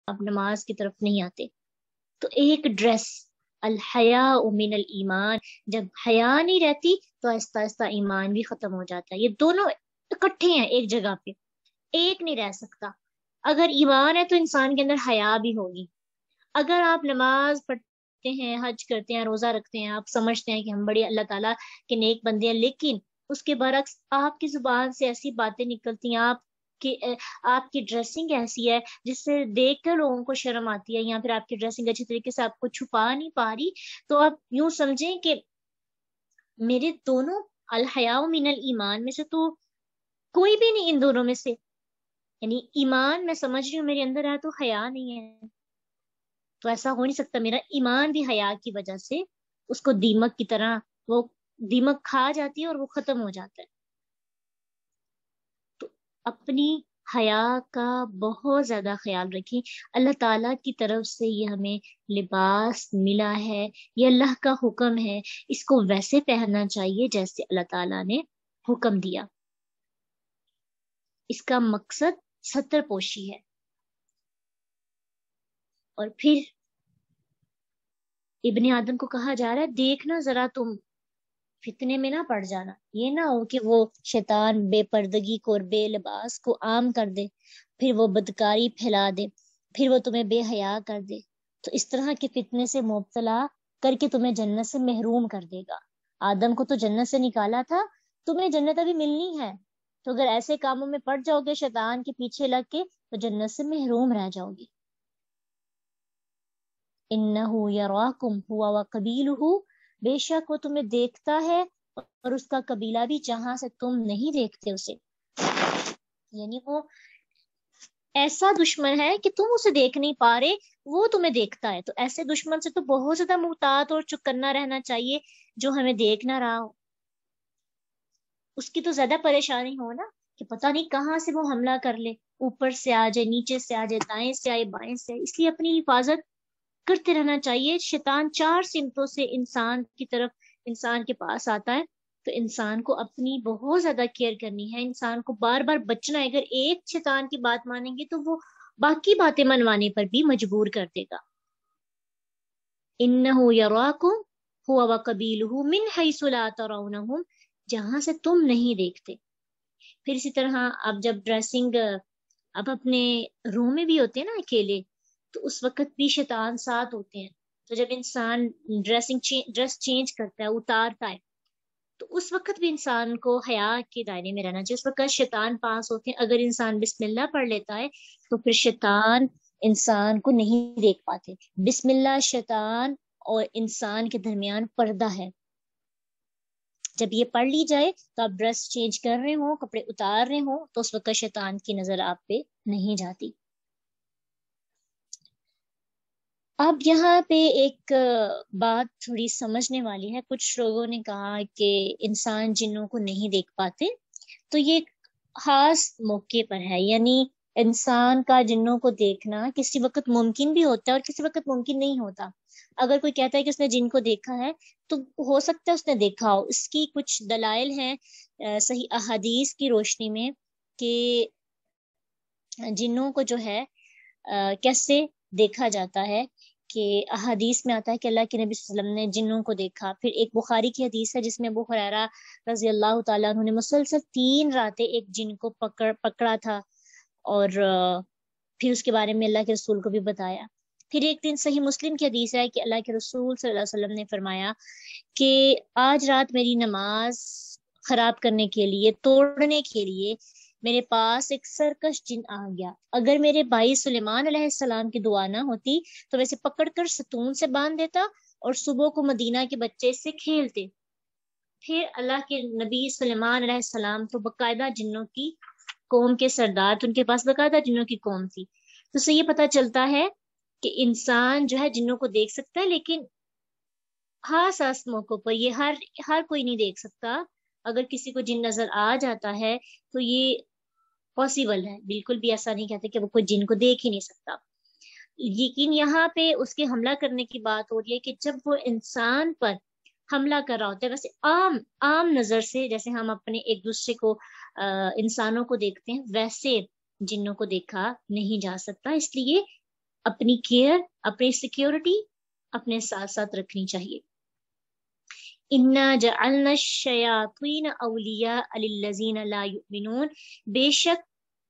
آپ نماز کی طرف نہیں آتے. تو ایک ڈریس، الحیاء من الایمان، جب حیا نہیں رہتی تو آہستہ آہستہ ایمان بھی ختم ہو جاتا ہے. یہ دونوں اکٹھے ہیں ایک جگہ پہ، ایک نہیں رہ سکتا. اگر ایمان ہے تو انسان کے اندر حیا بھی ہوگی. اگر آپ نماز پڑھتے ہیں، حج کرتے ہیں، روزہ رکھتے ہیں، آپ سمجھتے ہیں کہ ہم بڑے اللہ تعالیٰ کے نیک بندے ہیں، لیکن اس کے برعکس آپ کی زبان سے ایسی باتیں نکلتی ہیں، آپ کی ڈریسنگ ایسی ہے جس سے دیکھ کر لوگوں کو شرم آتی ہے، یا پھر آپ کی ڈریسنگ اچھی طریقے سے آپ کو چھپا نہیں پا رہی، تو آپ یوں سمجھیں کہ میرے دونوں الحیاء من الایمان میں سے تو کوئی بھی نہیں ان دونوں میں سے. یعنی ایمان میں سمجھ رہی ہوں میرے اندر ہے تو حیا نہیں ہے، تو ایسا ہو نہیں سکتا. میرا ایمان بھی حیا کی وجہ سے اس کو دیمک کی طرح، وہ دیمک کھا جاتی ہے اور وہ ختم ہو جاتا ہے. تو اپنی حیا کا بہت زیادہ خیال رکھیں. اللہ تعالیٰ کی طرف سے یہ ہمیں لباس ملا ہے، یہ اللہ کا حکم ہے، اس کو ویسے پہننا چاہیے جیسے اللہ تعالیٰ نے حکم دیا. اس کا مقصد ستر پوشی ہے. اور پھر ابن آدم کو کہا جا رہا ہے دیکھنا ذرا تم فتنے میں نہ پڑ جانا. یہ نہ ہو کہ وہ شیطان بے پردگی کو اور بے لباس کو عام کر دے، پھر وہ بدکاری پھیلا دے، پھر وہ تمہیں بے حیا کر دے، تو اس طرح کے فتنے سے مبتلا کر کے تمہیں جنت سے محروم کر دے گا. آدم کو تو جنت سے نکالا تھا، تمہیں جنت ابھی ملنی ہے، تو اگر ایسے کاموں میں پڑ جاؤ گے شیطان کے پیچھے لگ کے تو جنت سے محروم رہ جاؤ گے. انہو یراکم ہوا وقبیلہ، بے شک وہ تمہیں دیکھتا ہے اور اس کا قبیلہ بھی جہاں سے تم نہیں دیکھتے اسے. یعنی وہ ایسا دشمن ہے کہ تم اسے دیکھ نہیں پا رہے، وہ تمہیں دیکھتا ہے. تو ایسے دشمن سے تو بہت زیادہ محتاط اور چکنا رہنا چاہیے جو ہمیں دیکھ نہ رہا ہو. اس کی تو زیادہ پریشانی ہو نا کہ پتہ نہیں کہاں سے وہ حملہ کر لے، اوپر سے آ جائے، نیچے سے آ جائے، دائیں سے آئے، بائیں سے آئے. اس لیے اپنی حفاظت کرتے رہنا چاہیے. شیطان 4 سمتوں سے انسان کی طرف، انسان کے پاس آتا ہے، تو انسان کو اپنی بہت زیادہ کیئر کرنی ہے. انسان کو بار بار بچنا ہے. اگر ایک شیطان کی بات مانیں گے تو وہ باقی باتیں منوانے پر بھی مجبور کر دے گا. انہو یراکم ہوا وقبیلہ من حیث لا ترونہم، جہاں سے تم نہیں دیکھتے. پھر اسی طرح اب جب ڈریسنگ، اب اپنے روم میں بھی ہوتے ہیں نا اکیلے، تو اس وقت بھی شیطان ساتھ ہوتے ہیں. تو جب انسان ڈریس چینج کرتا ہے، اتارتا ہے، تو اس وقت بھی انسان کو حیا کے دائرے میں رہنا چاہیے. اس وقت شیطان پاس ہوتے ہیں. اگر انسان بسم اللہ پڑھ لیتا ہے تو پھر شیطان انسان کو نہیں دیکھ پاتے. بسم اللہ شیطان اور انسان کے درمیان پردہ ہے. جب یہ پڑھ لی جائے تو آپ ڈریس چینج کر رہے ہوں، کپڑے اتار رہے ہوں، تو اس وقت شیطان کی نظر آپ پہ نہیں جاتی. اب یہاں پہ ایک بات تھوڑی سمجھنے والی ہے. کچھ لوگوں نے کہا کہ انسان جنوں کو نہیں دیکھ پاتے، تو یہ ایک خاص موقع پر ہے. یعنی انسان کا جنوں کو دیکھنا کسی وقت ممکن بھی ہوتا ہے اور کسی وقت ممکن نہیں ہوتا. اگر کوئی کہتا ہے کہ اس نے جن کو دیکھا ہے تو ہو سکتا ہے اس نے دیکھا ہو. اس کی کچھ دلائل ہیں صحیح احادیث کی روشنی میں کہ جنوں کو جو ہے کیسے دیکھا جاتا ہے. کہ احادیث میں آتا ہے کہ اللہ کے نبی صلی اللہ علیہ وسلم نے جنوں کو دیکھا. پھر ایک بخاری کی حدیث ہے جس میں ابو ہریرہ رضی اللہ تعالیٰ عنہ نے مسلسل 3 راتیں ایک جن کو پکڑا تھا، اور پھر اس کے بارے میں اللہ کے رسول کو بھی بتایا. پھر ایک دن صحیح مسلم کی حدیث ہے کہ اللہ کے رسول صلی اللہ علیہ وسلم نے فرمایا کہ آج رات میری نماز خراب کرنے کے لیے، توڑنے کے لیے میرے پاس ایک سرکش جن آ گیا. اگر میرے بھائی سلیمان علیہ السلام کی دعا نہ ہوتی تو ویسے پکڑ کر ستون سے باندھ دیتا اور صبح کو مدینہ کے بچے سے کھیلتے. پھر اللہ کے نبی سلیمان علیہ السلام تو باقاعدہ جنوں کی قوم کے سردار، ان کے پاس باقاعدہ جنوں کی قوم تھی. تو سے یہ پتہ چلتا ہے کہ انسان جو ہے جنوں کو دیکھ سکتا ہے، لیکن خاص موقعوں پر. یہ ہر کوئی نہیں دیکھ سکتا. اگر کسی کو جن نظر آ جاتا ہے تو یہ پاسبل ہے، بالکل بھی ایسا نہیں کہتے کہ وہ کوئی جن کو دیکھ ہی نہیں سکتا. لیکن یہاں پہ اس کے حملہ کرنے کی بات ہو رہی ہے کہ جب وہ انسان پر حملہ کر رہا ہوتا ہے، ویسے عام نظر سے جیسے ہم اپنے ایک دوسرے کو انسانوں کو دیکھتے ہیں، ویسے جنوں کو دیکھا نہیں جا سکتا. اس لیے اپنی کیئر، اپنی سیکیورٹی اپنے ساتھ ساتھ رکھنی چاہیے. انا جعلنا الشیاطین اولیاء للذین لا یؤمنون، بے شک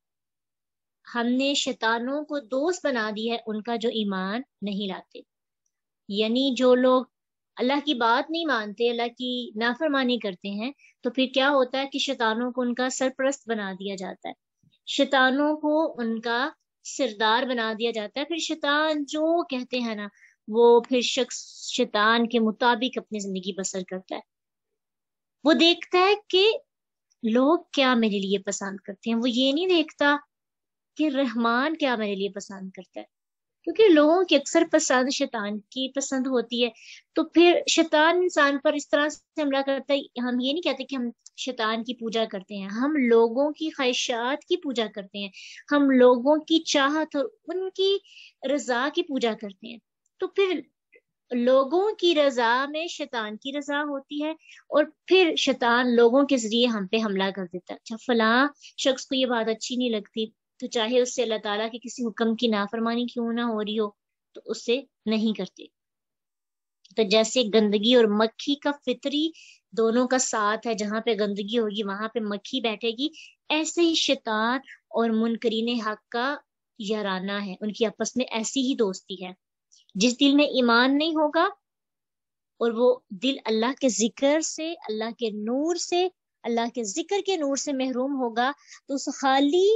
ہم نے شیطانوں کو دوست بنا دی ہے ان کا جو ایمان نہیں لاتے. یعنی جو لوگ اللہ کی بات نہیں مانتے، اللہ کی نافرمانی کرتے ہیں، تو پھر کیا ہوتا ہے کہ شیطانوں کو ان کا سرپرست بنا دیا جاتا ہے، شیطانوں کو ان کا سردار بنا دیا جاتا ہے. پھر شیطان جو کہتے ہیں نا، وہ پھر شخص شیطان کے مطابق اپنی زندگی بسر کرتا ہے. وہ دیکھتا ہے کہ لوگ کیا میرے لیے پسند کرتے ہیں، وہ یہ نہیں دیکھتا کہ رحمان کیا میرے لیے پسند کرتا ہے، کیونکہ لوگوں کی اکثر پسند شیطان کی پسند ہوتی ہے. تو پھر شیطان انسان پر اس طرح سے حملہ کرتا ہے. ہم یہ نہیں کہتے کہ ہم شیطان کی پوجا کرتے ہیں، ہم لوگوں کی خواہشات کی پوجا کرتے ہیں، ہم لوگوں کی چاہت اور ان کی رضا کی پوجا کرتے ہیں. تو پھر لوگوں کی رضا میں شیطان کی رضا ہوتی ہے، اور پھر شیطان لوگوں کے ذریعے ہم پہ حملہ کر دیتا ہے. اچھا فلاں شخص کو یہ بات اچھی نہیں لگتی، تو چاہے اس سے اللہ تعالیٰ کے کسی حکم کی نافرمانی کیوں نہ ہو رہی ہو، تو اس سے نہیں کرتے. تو جیسے گندگی اور مکھی کا فطری دونوں کا ساتھ ہے، جہاں پہ گندگی ہوگی وہاں پہ مکھی بیٹھے گی، ایسے ہی شیطان اور منکرین حق کا یارانہ ہے، ان کی آپس میں ایسی ہی دوستی ہے. جس دل میں ایمان نہیں ہوگا اور وہ دل اللہ کے ذکر سے، اللہ کے نور سے، اللہ کے ذکر کے نور سے محروم ہوگا، تو اس خالی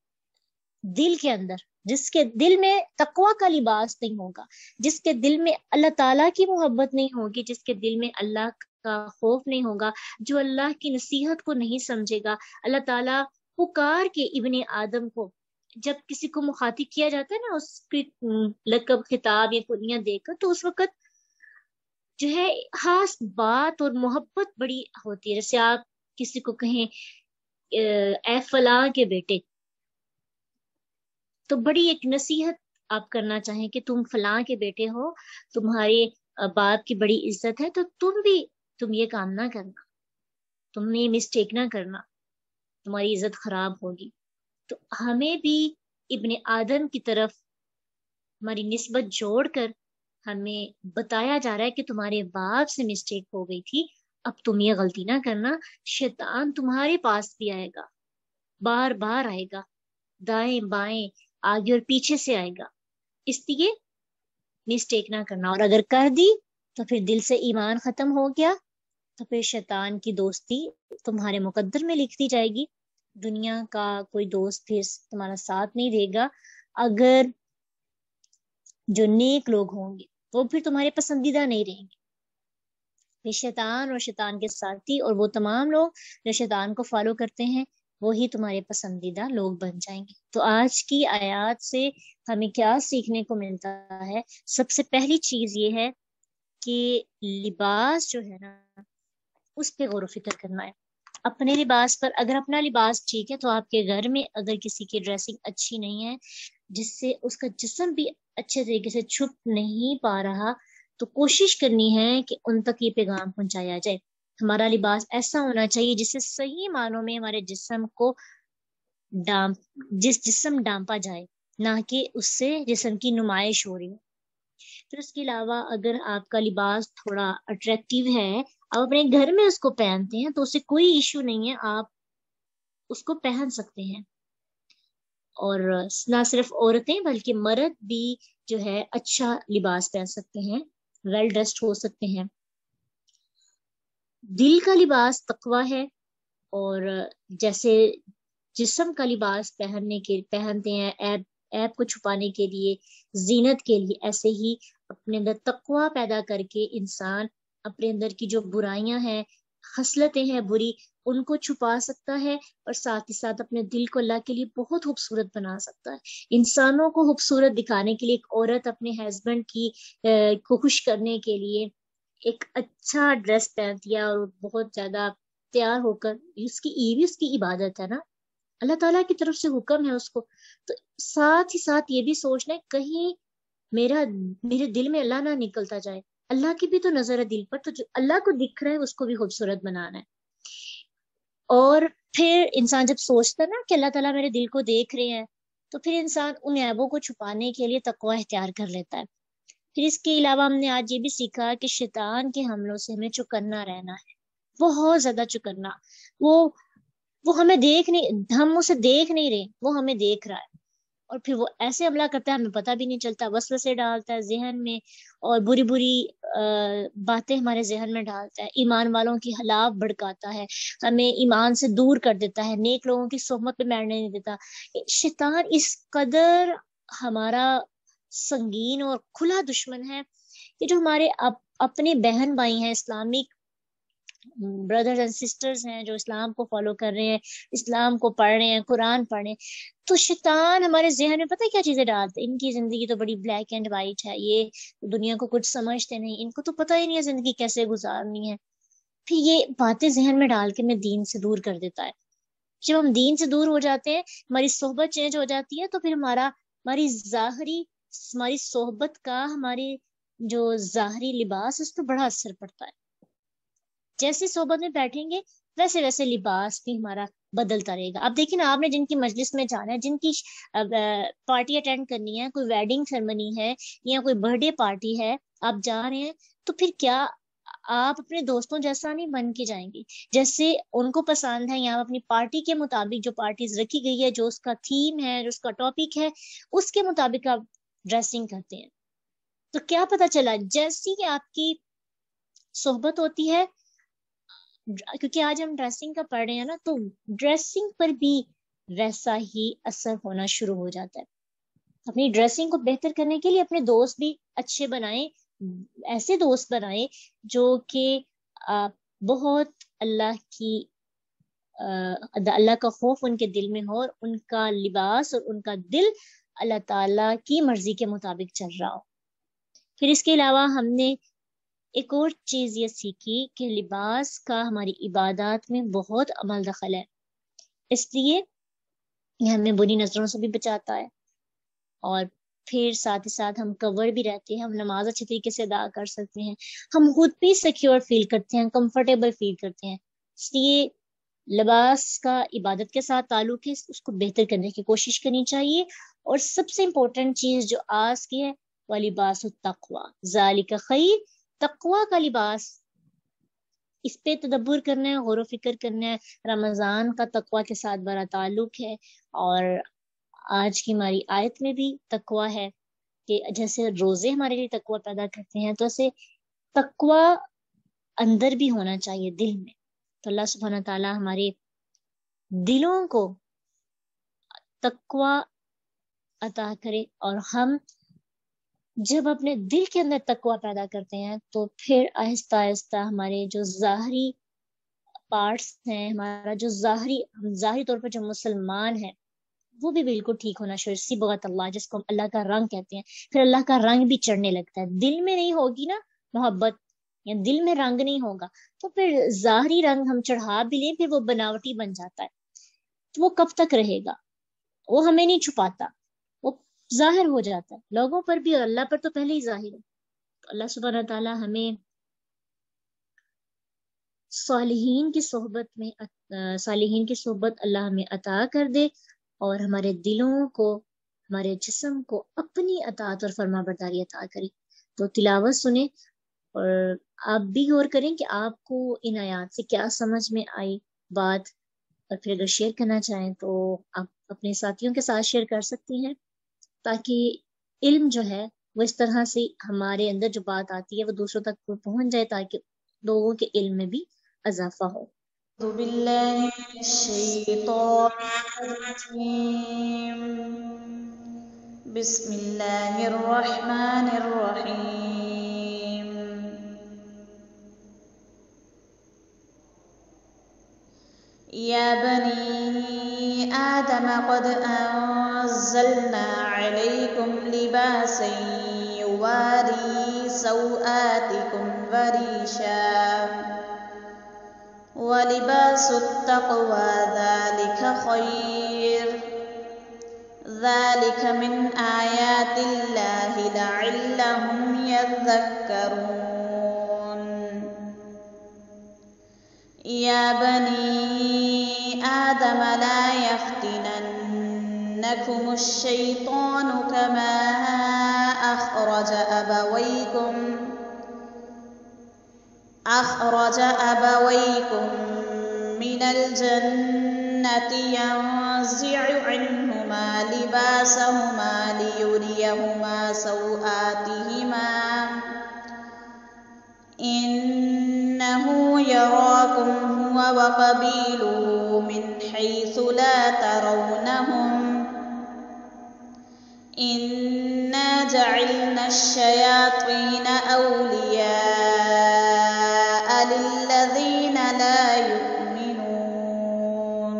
دل کے اندر، جس کے دل میں تقوی کا لباس نہیں ہوگا، جس کے دل میں اللہ تعالیٰ کی محبت نہیں ہوگی، جس کے دل میں اللہ کا خوف نہیں ہوگا، جو اللہ کی نصیحت کو نہیں سمجھے گا. اللہ تعالیٰ پکار کے ابن آدم کو جب کسی کو مخاطب کیا جاتا ہے نا، اس کی لقب خطاب یا کنیہ دے کر، تو اس وقت جو ہے خاص بات اور محبت بڑی ہوتی ہے. جیسے آپ کسی کو کہیں اے فلاں کے بیٹے، تو بڑی ایک نصیحت آپ کرنا چاہیں کہ تم فلاں کے بیٹے ہو، تمہارے باپ کی بڑی عزت ہے، تو تم یہ کام نہ کرنا، تم نے یہ مسٹیک نہ کرنا، تمہاری عزت خراب ہوگی. تو ہمیں بھی ابن آدم کی طرف ہماری نسبت جوڑ کر ہمیں بتایا جا رہا ہے کہ تمہارے باپ سے مسٹیک ہو گئی تھی، اب تم یہ غلطی نہ کرنا. شیطان تمہارے پاس بھی آئے گا، بار بار آئے گا، دائیں بائیں، آگے اور پیچھے سے آئے گا، اس لیے مسٹیک نہ کرنا. اور اگر کر دی تو پھر دل سے ایمان ختم ہو گیا، تو پھر شیطان کی دوستی تمہارے مقدر میں لکھ دی جائے گی. دنیا کا کوئی دوست پھر تمہارا ساتھ نہیں دے گا. اگر جو نیک لوگ ہوں گے وہ پھر تمہارے پسندیدہ نہیں رہیں گے. پھر شیطان اور شیطان کے ساتھی اور وہ تمام لوگ جو شیطان کو فالو کرتے ہیں، وہی تمہارے پسندیدہ لوگ بن جائیں گے. تو آج کی آیات سے ہمیں کیا سیکھنے کو ملتا ہے؟ سب سے پہلی چیز یہ ہے کہ لباس جو ہے نا، اس پہ غور و فکر کرنا ہے. اپنے لباس پر، اگر اپنا لباس ٹھیک ہے تو آپ کے گھر میں اگر کسی کی ڈریسنگ اچھی نہیں ہے، جس سے اس کا جسم بھی اچھے طریقے سے چھپ نہیں پا رہا، تو کوشش کرنی ہے کہ ان تک یہ پیغام پہنچایا جائے. ہمارا لباس ایسا ہونا چاہیے جس سے صحیح معنوں میں ہمارے جسم کو جسم ڈانپا جائے، نہ کہ اس سے جسم کی نمائش ہو رہی ہے. پھر اس کے علاوہ اگر آپ کا لباس تھوڑا اٹریکٹیو ہے، آپ اپنے گھر میں اس کو پہنتے ہیں، تو اسے کوئی ایشو نہیں ہے، آپ اس کو پہن سکتے ہیں. اور نہ صرف عورتیں بلکہ مرد بھی جو ہے اچھا لباس پہن سکتے ہیں، ویل ڈریسڈ ہو سکتے ہیں. دل کا لباس تقویٰ ہے، اور جیسے جسم کا لباس پہنتے ہیں عیب کو چھپانے کے لیے، زینت کے لیے، ایسے ہی اپنے اندر تقویٰ پیدا کر کے انسان اپنے اندر کی جو برائیاں ہیں، خصلتیں ہیں بری، ان کو چھپا سکتا ہے، اور ساتھ ہی ساتھ اپنے دل کو اللہ کے لیے بہت خوبصورت بنا سکتا ہے. انسانوں کو خوبصورت دکھانے کے لیے ایک عورت اپنے ہسبینڈ کو خوش کرنے کے لیے ایک اچھا ڈریس پہنتی ہے، اور بہت زیادہ تیار ہو کر، اس کی عبادت ہے نا، اللہ تعالیٰ کی طرف سے حکم ہے اس کو. تو ساتھ ہی ساتھ یہ بھی سوچنا ہے کہیں میرے دل میں اللہ نہ نکلتا جائے. اللہ کی بھی تو نظر ہے دل پر، تو جو اللہ کو دکھ رہا ہے اس کو بھی خوبصورت بنانا ہے. اور پھر انسان جب سوچتا ہے نا کہ اللہ تعالیٰ میرے دل کو دیکھ رہے ہیں، تو پھر انسان ان عیبوں کو چھپانے کے لیے تقوی اختیار کر لیتا ہے۔ پھر اس کے علاوہ ہم نے آج یہ بھی سیکھا کہ شیطان کے حملوں سے ہمیں چکنا رہنا ہے، بہت زیادہ چکنا۔ وہ ہمیں دیکھ نہیں، ہم اسے دیکھ نہیں رہے، وہ ہمیں دیکھ رہا ہے، اور پھر وہ ایسے حملہ کرتا ہے ہمیں پتہ بھی نہیں چلتا، وسوسے ڈالتا ہے ذہن میں، اور بری بری باتیں ہمارے ذہن میں ڈالتا ہے، ایمان والوں کی خلاف بھڑکاتا ہے، ہمیں ایمان سے دور کر دیتا ہے، نیک لوگوں کی صحبت میں بیٹھنے نہیں دیتا۔ شیطان اس قدر ہمارا سنگین اور کھلا دشمن ہے کہ جو ہمارے اپنے بہن بھائی ہیں، اسلامک بردرز اینڈ سسٹرز ہیں، جو اسلام کو فالو کر رہے ہیں، اسلام کو پڑھ رہے ہیں، قرآن پڑھ رہے ہیں، تو شیطان ہمارے ذہن میں پتہ کیا چیزیں ڈالتے ہیں، ان کی زندگی تو بڑی بلیک اینڈ وائٹ ہے، یہ دنیا کو کچھ سمجھتے نہیں، ان کو تو پتہ ہی نہیں ہے زندگی کیسے گزارنی ہے۔ پھر یہ باتیں ذہن میں ڈال کے ہمیں دین سے دور کر دیتا ہے۔ جب ہم دین سے دور ہو جاتے ہیں، ہماری صحبت چینج ہو جاتی ہے، تو پھر ہماری صحبت کا ہماری جو ظاہری لباس اس پہ بڑا اثر پڑتا ہے۔ جیسے صحبت میں بیٹھیں گے ویسے ویسے لباس بھی ہمارا بدلتا رہے گا۔ اب دیکھیں نا، آپ نے جن کی مجلس میں جانا ہے، جن کی پارٹی اٹینڈ کرنی ہے، کوئی ویڈنگ سرمنی ہے یا کوئی برتھ ڈے پارٹی ہے، آپ جا رہے ہیں، تو پھر کیا آپ اپنے دوستوں جیسا نہیں بن کے جائیں گے؟ جیسے ان کو پسند ہے، یا اپنی پارٹی کے مطابق جو پارٹیز رکھی گئی ہے، جو اس کا تھیم ہے، جو اس کا ٹاپک ہے، اس کے مطابق آپ ڈریسنگ کرتے ہیں۔ تو کیا پتا چلا، جیسی کہ آپ کی صحبت ہوتی ہے، کیونکہ آج ہم ڈریسنگ کا پڑھ رہے ہیں نا، تو ڈریسنگ پر بھی ویسا ہی اثر ہونا شروع ہو جاتا ہے۔ اپنی ڈریسنگ کو بہتر کرنے کے لیے اپنے دوست بھی اچھے بنائیں، ایسے دوست بنائیں جو کہ بہت اللہ کا خوف ان کے دل میں ہو، اور ان کا لباس اور ان کا دل اللہ تعالیٰ کی مرضی کے مطابق چل رہا ہو۔ پھر اس کے علاوہ ہم نے ایک اور چیز یہ سیکھی کہ لباس کا ہماری عبادات میں بہت عمل دخل ہے، اس لیے یہ ہمیں بری نظروں سے بھی بچاتا ہے، اور پھر ساتھ ہی ساتھ ہم کور بھی رہتے ہیں، ہم نماز اچھے طریقے سے ادا کر سکتے ہیں، ہم خود بھی سیکیور فیل کرتے ہیں، کمفرٹیبل فیل کرتے ہیں۔ اس لیے لباس کا عبادت کے ساتھ تعلق ہے، اس کو بہتر کرنے کی کوشش کرنی چاہیے۔ اور سب سے امپورٹنٹ چیز جو آج کی ہے، وَلِبَاسُ التَّقْوَىٰ ذَلِكَ خَيْرٌ، تقوی کا لباس، اس پہ تدبر کرنا ہے، غور و فکر کرنا ہے۔ رمضان کا تقوی کے ساتھ بڑا تعلق ہے، اور آج کی ہماری آیت میں بھی تقوی ہے کہ جیسے روزے ہمارے لیے تقوی پیدا کرتے ہیں، تو ایسے تقوی اندر بھی ہونا چاہیے، دل میں۔ تو اللہ سبحانہ تعالیٰ ہمارے دلوں کو تقوی عطا کرے، اور ہم جب اپنے دل کے اندر تقوی پیدا کرتے ہیں، تو پھر آہستہ آہستہ ہمارے جو ظاہری پارٹس ہیں، ہمارا جو ظاہری طور پر جو مسلمان ہے، وہ بھی بالکل ٹھیک ہونا شروع، صبغت اللہ، جس کو ہم اللہ کا رنگ کہتے ہیں۔ پھر اللہ کا رنگ بھی چڑھنے لگتا ہے۔ دل میں نہیں ہوگی نا محبت، یا دل میں رنگ نہیں ہوگا، تو پھر ظاہری رنگ ہم چڑھا بھی لیں، پھر وہ بناوٹی بن جاتا ہے، تو وہ کب تک رہے گا؟ وہ ہمیں نہیں چھپاتا، وہ ظاہر ہو جاتا ہے لوگوں پر بھی، اور اللہ پر تو پہلے ہی ظاہر ہے۔ تو اللہ سبحانہ تعالیٰ ہمیں صالحین کی صحبت اللہ ہمیں عطا کر دے، اور ہمارے دلوں کو، ہمارے جسم کو اپنی اطاعت اور فرما برداری عطا کرے۔ تو تلاوت سنیں، اور آپ بھی غور کریں کہ آپ کو ان آیات سے کیا سمجھ میں آئی بات، اور پھر اگر شیئر کرنا چاہیں تو آپ اپنے ساتھیوں کے ساتھ شیئر کر سکتی ہیں، تاکہ علم جو ہے وہ اس طرح سے ہمارے اندر جو بات آتی ہے وہ دوسروں تک پہنچ جائے، تاکہ لوگوں کے علم میں بھی اضافہ ہو۔ اعوذ باللہ من الشیطان الرجیم، بسم اللہ الرحمن الرحیم۔ یا بنی آدم قد انزلنا علیکم لباسا یواری سوآتکم وریشا وَلِبَاسُ التَّقْوَىٰ ذَٰلِكَ خَيْرٌ ذَٰلِكَ مِنْ آيَاتِ اللَّهِ لَعَلَّهُمْ يَذَّكَّرُونَ۔ يَا بَنِي آدَمَ لَا يَفْتِنَنَّكُمُ ينسينكم الشيطان كما أخرج أبويكم من الجنة ينزع عنهما لباسهما ليريهما سوآتهما إنه يراكم هو وقبيله من حيث لا ترونهم إنا جعلنا الشياطين أولياء للذين لا يؤمنون.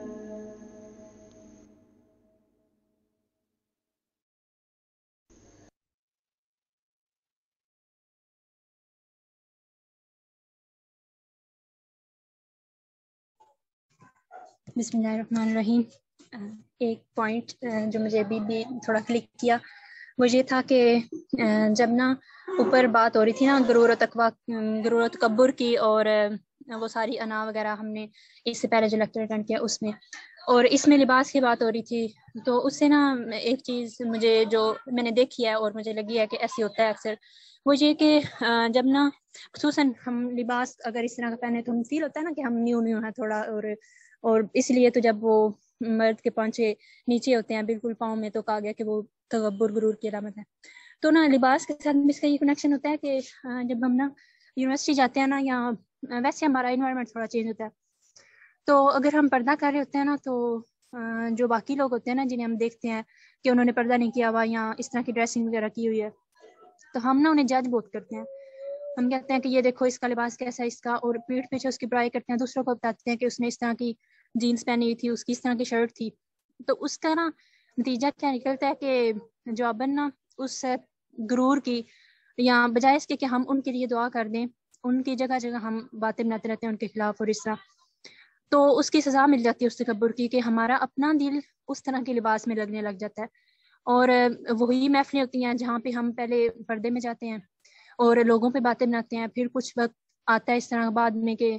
بسم اللہ الرحمن الرحیم. ایک پوائنٹ جو مجھے ابھی بھی تھوڑا کلک کیا وہ یہ تھا کہ جب نا اوپر بات ہو رہی تھی نا غرور و تکبر کی، اور وہ ساری انا وغیرہ ہم نے اس سے پہلے جو لیکچر اٹینڈ کیا اس میں، اور اس میں لباس کی بات ہو رہی تھی، تو اس سے نا ایک چیز مجھے جو میں نے دیکھی ہے اور مجھے لگی ہے کہ ایسے ہوتا ہے اکثر، وہ یہ کہ جب نا خصوصاً ہم لباس اگر اس طرح کا پہنے تو ہم فیل ہوتا ہے نا کہ ہم نیو ہیں تھوڑا، اور اس لیے تو جب وہ مرد کے پونچھے نیچے ہوتے ہیں بالکل پاؤں میں، تو کہا گیا کہ وہ تکبر غرور کی علامت ہے. تو نا لباس کے ساتھ اس کا یہ کنیکشن ہوتا ہے کہ جب ہم نا یونیورسٹی جاتے ہیں نا، یا ویسے ہمارا انوائرمنٹ تھوڑا چینج ہوتا ہے، تو اگر ہم پردہ کر رہے ہوتے ہیں نا، تو جو باقی لوگ ہوتے ہیں نا جنہیں ہم دیکھتے ہیں کہ انہوں نے پردہ نہیں کیا ہوا یا اس طرح کی ڈریسنگ وغیرہ کی ہوئی ہے، تو ہم نا انہیں جج بہت کرتے ہیں. ہم کہتے ہیں کہ یہ دیکھو اس کا لباس کیسا ہے اس کا، اور پیٹھ پیچھے اس کی برائی کرتے ہیں، دوسروں کو بتاتے ہیں کہ اس نے اس طرح کی جینس پہنی ہوئی تھی، اس کی اس طرح کی شرٹ تھی. تو اس کا نا نتیجہ کیا نکلتا ہے کہ جواباً نا اس غرور کی، یا بجائے اس کے کہ ہم ان کے لیے دعا کر دیں، ان کی جگہ جگہ ہم باتیں بناتے رہتے ہیں ان کے خلاف اور اس طرح، تو اس کی سزا مل جاتی ہے اس تکبر کی، کہ ہمارا اپنا دل اس طرح کے لباس میں لگنے لگ جاتا ہے. اور وہی محفلیں ہوتی ہیں جہاں پہ ہم پہلے پردے میں جاتے ہیں اور لوگوں پہ باتیں بناتے ہیں، پھر کچھ وقت آتا ہے اس طرح بعد میں کہ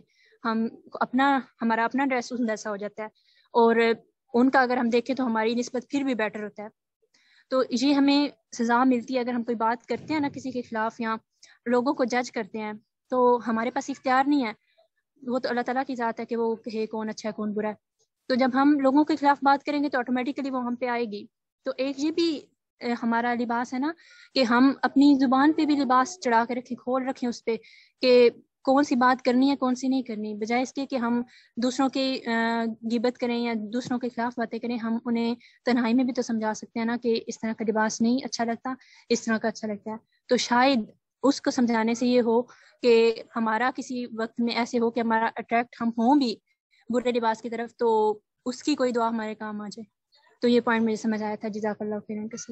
ہمارا اپنا ڈریس ایسا ہو جاتا ہے، اور ان کا اگر ہم دیکھیں تو ہماری نسبت پھر بھی بیٹر ہوتا ہے. تو یہ ہمیں سزا ملتی ہے اگر ہم کوئی بات کرتے ہیں نا کسی کے خلاف، یا لوگوں کو جج کرتے ہیں، تو ہمارے پاس اختیار نہیں ہے، وہ تو اللہ تعالیٰ کی ذات ہے کہ وہ کہے کون اچھا ہے کون برا ہے. تو جب ہم لوگوں کے خلاف بات کریں گے تو آٹومیٹیکلی وہ ہم پہ آئے گی. تو ایک یہ بھی ہمارا لباس ہے نا کہ ہم اپنی زبان پہ بھی لباس چڑھا کے رکھیں، کھول رکھیں اس پہ کہ کون سی بات کرنی ہے کون سی نہیں کرنی، بجائے اس کے کہ ہم دوسروں کی غیبت کریں یا دوسروں کے خلاف باتیں کریں. ہم انہیں تنہائی میں بھی تو سمجھا سکتے ہیں نا کہ اس طرح کا لباس نہیں اچھا لگتا، اس طرح کا اچھا لگتا ہے. تو شاید اس کو سمجھانے سے یہ ہو کہ ہمارا کسی وقت میں ایسے ہو کہ ہمارا اٹریکٹ ہم ہوں بھی برے لباس کی طرف، تو اس کی کوئی دعا ہمارے کام آ جائے. تو یہ پوائنٹ مجھے سمجھ آیا تھا. جزاک اللہ خیرا.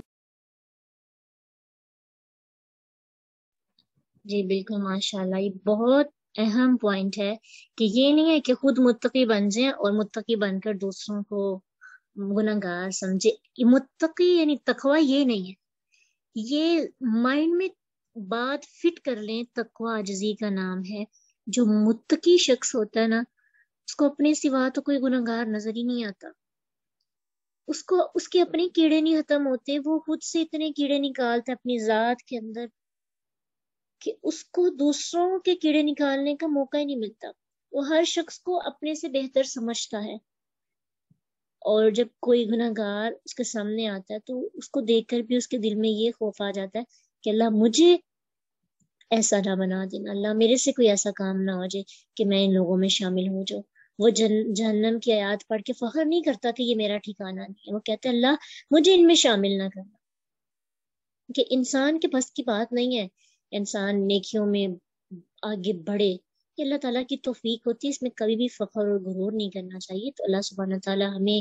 جی بالکل، ماشاء اللہ، یہ بہت اہم پوائنٹ ہے کہ یہ نہیں ہے کہ خود متقی بن جائیں اور متقی بن کر دوسروں کو گناہگار سمجھے. متقی یعنی تقوی یہ نہیں ہے، یہ مائنڈ میں بات فٹ کر لیں. تقوی عاجزی کا نام ہے. جو متقی شخص ہوتا ہے نا، اس کو اپنے سوا تو کوئی گناہگار نظر ہی نہیں آتا. اس کے اپنے کیڑے نہیں ختم ہوتے، وہ خود سے اتنے کیڑے نکالتے اپنی ذات کے اندر کہ اس کو دوسروں کے کیڑے نکالنے کا موقع ہی نہیں ملتا. وہ ہر شخص کو اپنے سے بہتر سمجھتا ہے، اور جب کوئی گناہگار اس کے سامنے آتا ہے تو اس کو دیکھ کر بھی اس کے دل میں یہ خوف آ جاتا ہے کہ اللہ مجھے ایسا نہ بنا دینا، اللہ میرے سے کوئی ایسا کام نہ ہو جائے کہ میں ان لوگوں میں شامل ہو جاؤں. وہ جہنم کی آیات پڑھ کے فخر نہیں کرتا کہ یہ میرا ٹھکانہ نہیں ہے، وہ کہتا ہے اللہ مجھے ان میں شامل نہ کرنا. کہ انسان کے بس کی بات نہیں ہے انسان نیکیوں میں آگے بڑھے، کہ اللہ تعالیٰ کی توفیق ہوتی ہے، اس میں کبھی بھی فخر اور غرور نہیں کرنا چاہیے. تو اللہ سبحانہ تعالیٰ ہمیں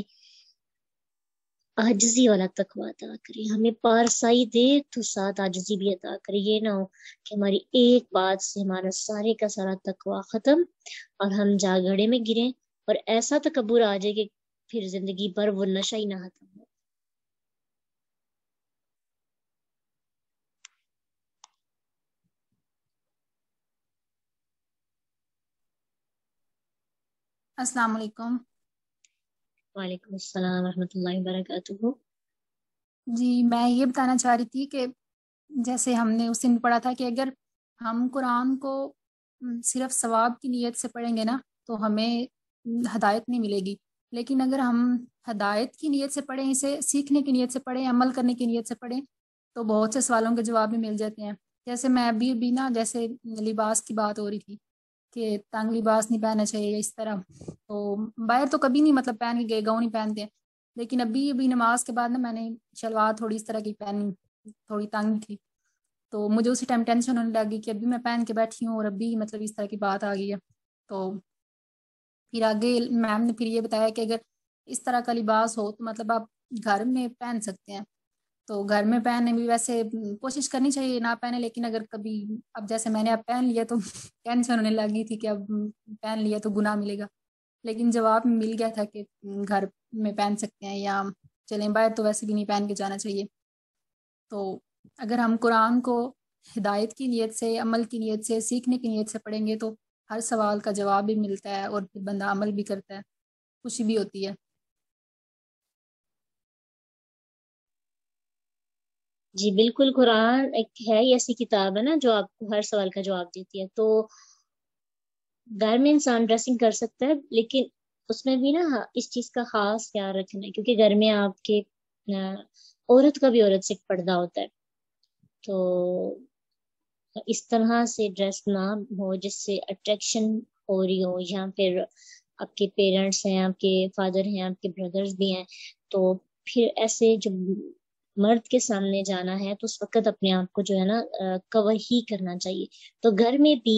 عاجزی والا تقویٰ عطا کرے، ہمیں پارسائی دے تو ساتھ عاجزی بھی عطا کرے. یہ نہ ہو کہ ہماری ایک بات سے ہمارا سارے کا سارا تقویٰ ختم اور ہم جاگڑے میں گریں اور ایسا تکبر آ جائے کہ پھر زندگی بھر وہ نشہ ہی نہ ختم ہو. السلام علیکم. وعلیکم السلام ورحمۃ اللہ وبرکاتہ۔ جی میں یہ بتانا چاہ رہی تھی کہ جیسے ہم نے اس دن پڑھا تھا کہ اگر ہم قرآن کو صرف ثواب کی نیت سے پڑھیں گے نا تو ہمیں ہدایت نہیں ملے گی، لیکن اگر ہم ہدایت کی نیت سے پڑھیں، اسے سیکھنے کی نیت سے پڑھیں، عمل کرنے کی نیت سے پڑھیں تو بہت سے سوالوں کے جواب بھی مل جاتے ہیں۔ جیسے میں ابھی نا جیسے لباس کی بات ہو رہی تھی کہ تنگ لباس نہیں پہننا چاہیے اس طرح، تو باہر تو کبھی نہیں مطلب پہن کے گئے، گاؤں نہیں پہنتے ہیں، لیکن ابھی نماز کے بعد نا میں نے شلوار تھوڑی اس طرح کی پہنی، تھوڑی تنگ تھی، تو مجھے اسی ٹائم ٹینشن ہونے لگی کہ ابھی میں پہن کے بیٹھی ہوں اور ابھی مطلب اس طرح کی بات آ گئی ہے۔ تو پھر آگے میم نے پھر یہ بتایا کہ اگر اس طرح کا لباس ہو تو مطلب آپ گھر میں پہن سکتے ہیں، تو گھر میں پہننے بھی ویسے کوشش کرنی چاہیے نہ پہنے، لیکن اگر کبھی اب جیسے میں نے اب پہن لیا تو ٹینشن ہونے لگی تھی کہ اب پہن لیا تو گناہ ملے گا، لیکن جواب مل گیا تھا کہ گھر میں پہن سکتے ہیں، یا چلیں باہر تو ویسے بھی نہیں پہن کے جانا چاہیے۔ تو اگر ہم قرآن کو ہدایت کی نیت سے، عمل کی نیت سے، سیکھنے کی نیت سے پڑھیں گے تو ہر سوال کا جواب بھی ملتا ہے اور پھر بندہ عمل بھی کرتا ہے، خوشی بھی ہوتی ہے۔ جی بالکل، قرآن ایک ہے ایسی کتاب ہے نا جو آپ کو ہر سوال کا جواب دیتی ہے۔ تو گھر میں انسان ڈریسنگ کر سکتا ہے، لیکن اس میں بھی نا اس چیز کا خاص خیال رکھنا ہے، کیونکہ گھر میں آپ کے عورت کا بھی عورت سے پردہ ہوتا ہے، تو اس طرح سے ڈریس نہ ہو جس سے اٹریکشن ہو رہی ہو، یا پھر آپ کے پیرنٹس ہیں، آپ کے فادر ہیں، آپ کے بردرز بھی ہیں، تو پھر ایسے جب مرد کے سامنے جانا ہے تو اس وقت اپنے آپ کو جو ہے نا کور ہی کرنا چاہیے۔ تو گھر میں بھی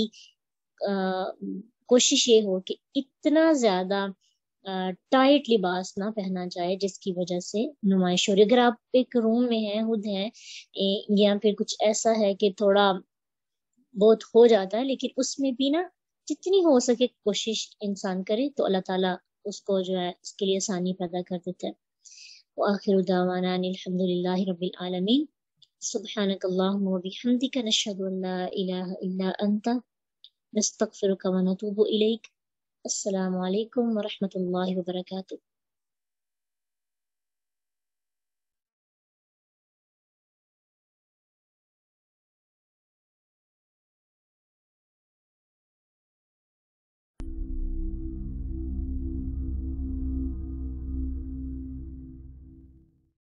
کوشش یہ ہو کہ اتنا زیادہ ٹائٹ لباس نہ پہنا جائے جس کی وجہ سے نمائش ہو رہی۔ اگر آپ ایک روم میں ہیں، خود ہیں، یا پھر کچھ ایسا ہے کہ تھوڑا بہت ہو جاتا ہے، لیکن اس میں بھی نا جتنی ہو سکے کوشش انسان کرے تو اللہ تعالیٰ اس کو جو ہے اس کے لیے آسانی پیدا کر دیتا ہے۔ وآخر دعوانا ان الحمد للہ رب العالمین، سبحانک اللہم وبحمدک، نشہد ان لا الہ الا انت، نستغفرک ونتوب الیک۔ السلام علیکم ورحمۃ اللہ وبرکاتہ۔